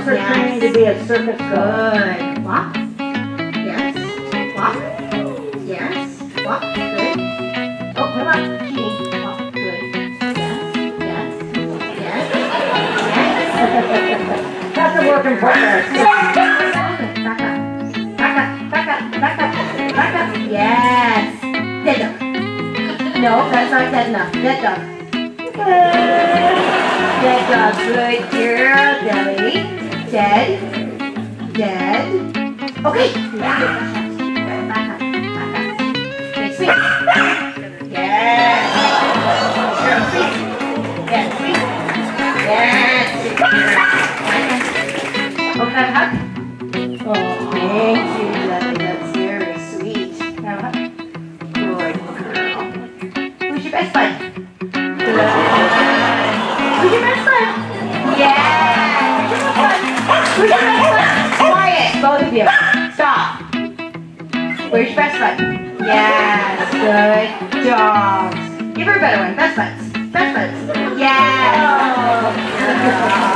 Dogs are trained to be a circus dog. Good. Walk. Yes. Walk. Yes. Walk. Good. Oh, come on. Cheating. Walk. Good. Yes. Yes. Yes. Yes. That's a work in progress. Back up. Back up. Back up. Back up. Back up. Back up. Yes. Dead dog. No, that's not dead enough. Dead dog. Dead dog. Good girl, Billy. Dead. Dead. Okay. Back up. Back up. Okay, sweet. Yes. Girl, sweet. Yes, sweet. Yes. Okay, have a hug. Oh, thank you, Lily. That's very sweet. Have a hug. Good girl. Who's your best bud? Good. Who's your best bud? Yeah. Who's your best bud? Quiet, both of you. Stop. Where's your best bud? Yes. Good dogs. Give her a better one. Best buds. Best buds. Yes. Good girl.